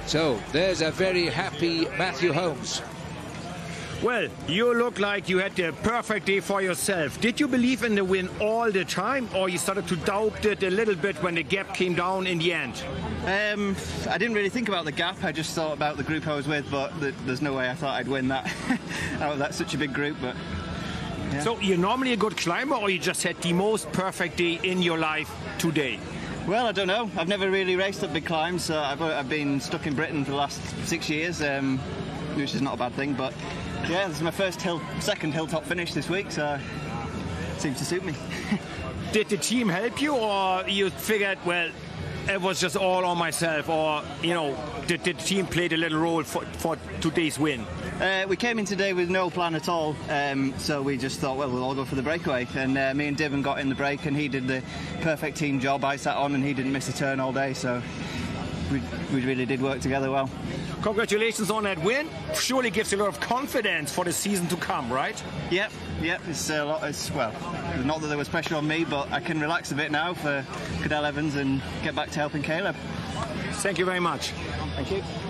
So there's a very happy Matthew Holmes. Well, you look like you had the perfect day for yourself. Did you believe in the win all the time, or you started to doubt it a little bit when the gap came down in the end? I didn't really think about the gap. I just thought about the group I was with, but there's no way I thought I'd win that out of that such a big group. But yeah. So you're normally a good climber, or you just had the most perfect day in your life today? Well, I don't know. I've never really raced up big climbs. So I've been stuck in Britain for the last 6 years, which is not a bad thing. But yeah, this is my second hilltop finish this week, so it seems to suit me. Did the team help you, or you figured, well, it was just all on myself, or, you know, did the team play a little role for today's win? We came in today with no plan at all, so we just thought, well, we'll all go for the breakaway. And me and Divin got in the break, and he did the perfect team job. I sat on, and he didn't miss a turn all day, so we really did work together well. Congratulations on that win. Surely gives you a lot of confidence for the season to come, right? Yep. It's a lot. Well, not that there was pressure on me, but I can relax a bit now for Cadel Evans and get back to helping Caleb. Thank you very much. Thank you.